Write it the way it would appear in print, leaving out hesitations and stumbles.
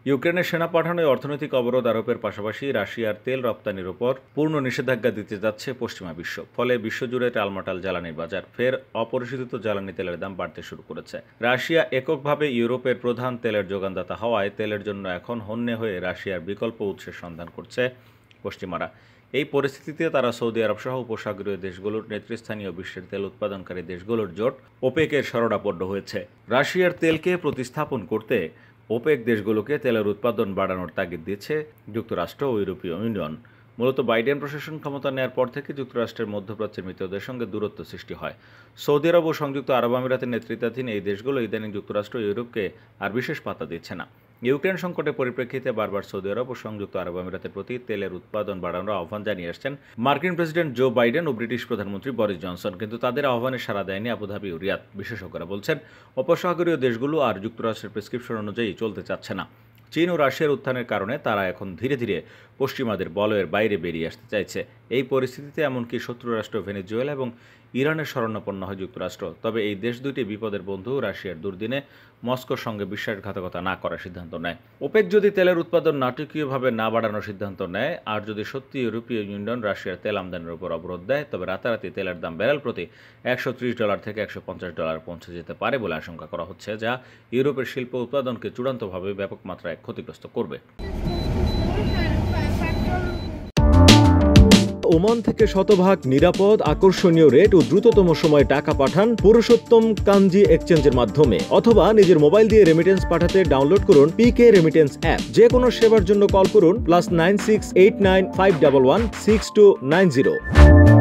ইউক্রেনের সেনা পাঠানোয় অর্থনৈতিক অবরোধ আরোপের পাশাপাশি রাশিয়ার তেল রপ্তানির উপর পূর্ণ নিষেধাজ্ঞা দিতে যাচ্ছে পশ্চিমা বিশ্ব। ফলে বিশ্বজুড়ে টালমাটাল জ্বালানির বাজার, ফের অপরিশোধিত জ্বালানি তেলের দাম বাড়তে শুরু করেছে। রাশিয়া এককভাবে ইউরোপের প্রধান তেলের যোগানদাতা হওয়ায় তেলের জন্য এখন হন্যে হয়ে রাশিয়ার বিকল্প উৎসের সন্ধান করছে পশ্চিমারা। এই পরিস্থিতিতে তারা সৌদি আরব সহ উপসাগরীয় দেশগুলোর নেতৃস্থানীয় বিশ্বের তেল উৎপাদনকারী দেশগুলোর জোট ওপেকের শরণাপন্ন হয়েছে। রাশিয়ার তেলকে প্রতিস্থাপন করতে ওপেক দেশগুলোকে তেলের উৎপাদন বাড়ানোর তাগিদ দিচ্ছে যুক্তরাষ্ট্র ও ইউরোপীয় ইউনিয়ন। মূলত বাইডেন প্রশাসন ক্ষমতা নেওয়ার পর থেকে যুক্তরাষ্ট্রের মধ্যপ্রাচ্যের মিত্রদের সঙ্গে দূরত্ব সৃষ্টি হয়। সৌদি আরব ও সংযুক্ত আরব আমিরাতের নেতৃত্বাধীন এই দেশগুলো ইদানিং যুক্তরাষ্ট্র ও ইউরোপকে আর বিশেষ পাত্তা দিচ্ছে না। ইউক্রেন সংকটের পরিপ্রেক্ষিতে বারবার সৌদি আরব ও সংযুক্ত আরব আমিরাতের প্রতি তেলের উৎপাদন বাড়ানোর আহ্বান জানিয়ে আসছেন মার্কিন প্রেসিডেন্ট জো বাইডেন ও ব্রিটিশ প্রধানমন্ত্রী বরিস জনসন, কিন্তু তাদের আহ্বানে সাড়া দেয়নি আবুধাবি ও রিয়াদ। বিশেষজ্ঞরা বলছেন, উপসাগরীয় দেশগুলো আর যুক্তরাষ্ট্রের প্রেসক্রিপশন অনুযায়ী চলতে চাচ্ছে না। চীন ও রাশিয়ার উত্থানের কারণে তারা এখন ধীরে ধীরে পশ্চিমাদের বলয়ের বাইরে বেরিয়ে আসতে চাইছে। এই পরিস্থিতিতে এমনকি শত্রু রাষ্ট্র ভেনেজুয়েলা এবং ইরানের শরণাপন্ন হয় যুক্তরাষ্ট্র। তবে এই দেশ দুইটি বিপদের বন্ধু রাশিয়ার দুর্দিনে মস্কোর সঙ্গে বিশ্বাসঘাতকতা না করার সিদ্ধান্ত নেয়। ওপেক যদি তেলের উৎপাদন নাটকীয়ভাবে না বাড়ানোর সিদ্ধান্ত নেয় আর যদি সত্যি ইউরোপীয় ইউনিয়ন রাশিয়ার তেল আমদানির উপর অবরোধ দেয়, তবে রাতারাতি তেলের দাম ব্যারেল প্রতি $130 থেকে $150 পৌঁছে যেতে পারে বলে আশঙ্কা করা হচ্ছে, যা ইউরোপের শিল্প উৎপাদনকে চূড়ান্তভাবে ব্যাপক মাত্রায় ক্ষতিগ্রস্ত করবে। ওমান থেকে শতভাগ নিরাপদ, আকর্ষণীয় রেট ও দ্রুততম সময়ে টাকা পাঠান পুরুষোত্তম কাঞ্জি এক্সচেঞ্জের মাধ্যমে, অথবা নিজের মোবাইল দিয়ে রেমিটেন্স পাঠাতে ডাউনলোড করুন পিকে রেমিটেন্স অ্যাপ। যে কোনো সেবার জন্য কল করুন +968951169290।